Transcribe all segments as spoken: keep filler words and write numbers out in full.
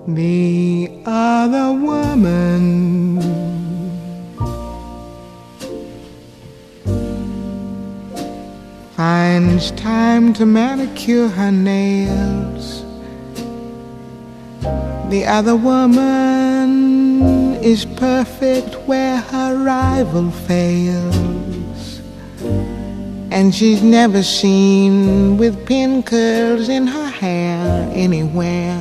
The other woman finds time to manicure her nails. The other woman is perfect where her rival fails, and she's never seen with pin curls in her hair anywhere.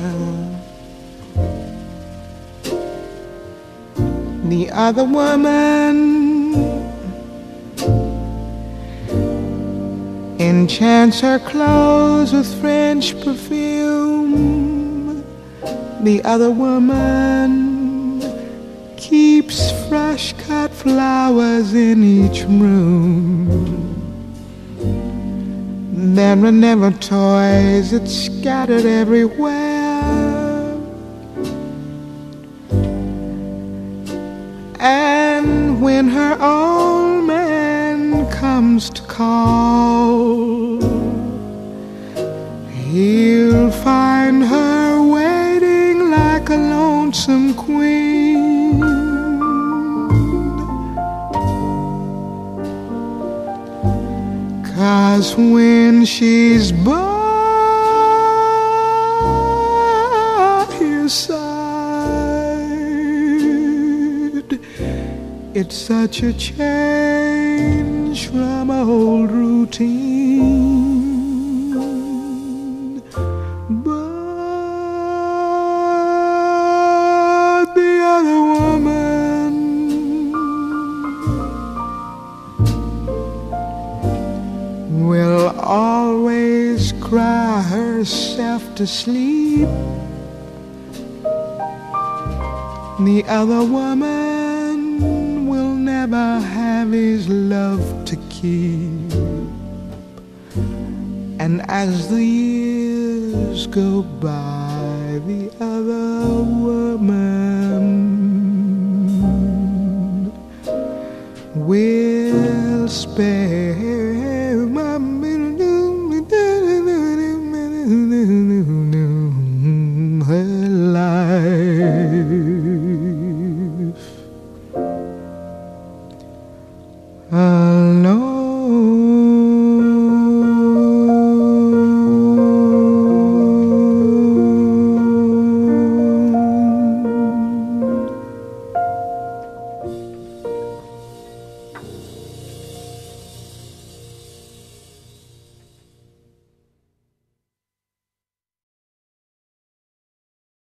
The other woman enchants her clothes with French perfume. The other woman keeps fresh cut flowers in each room. There are never toys, it's scattered everywhere. And when her old man comes to call, he'll find her waiting like a lonesome queen. 'Cause when she's by his side, it's such a change from old routine. But the other woman will always cry herself to sleep. The other woman will never have his love to keep. And as the years go by, the other woman will spare